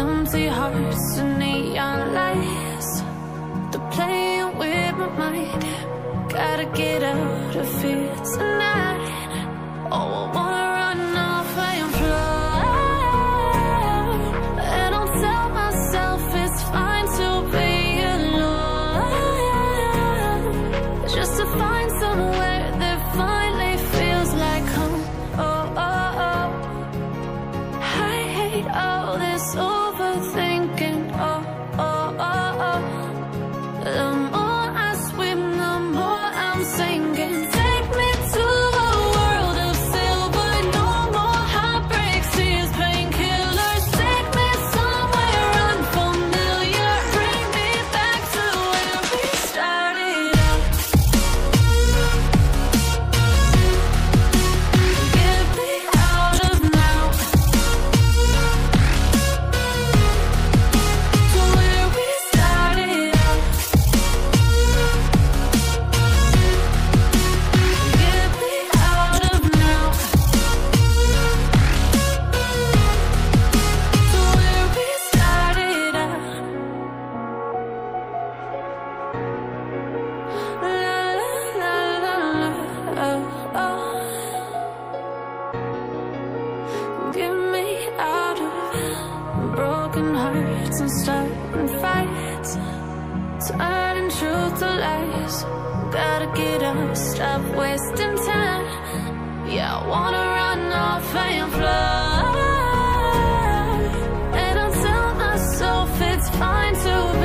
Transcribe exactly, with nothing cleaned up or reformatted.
empty hearts and neon lights. They're playing with my mind. Gotta get out of here tonight. Oh, I wanna run off and fly. And I'll tell myself it's fine to be alone, just to find somewhere that finally feels like home. Oh, oh, oh. I hate all this overthinking. Oh, oh, oh, oh. The more I swim, the more I'm sinking. Take me to a world of silver. No more heartbreaks, tears, painkillers. Take me somewhere unfamiliar. Bring me back to where we started out. Get me out of now, to where we started out. Get me out of now, to where we started out. La la la la la, oh, oh. Get me out of broken hearts and starting fights, turning truth to lies. Gotta get up, stop wasting time. Yeah, I wanna run off and fly. And I'll tell myself it's fine to be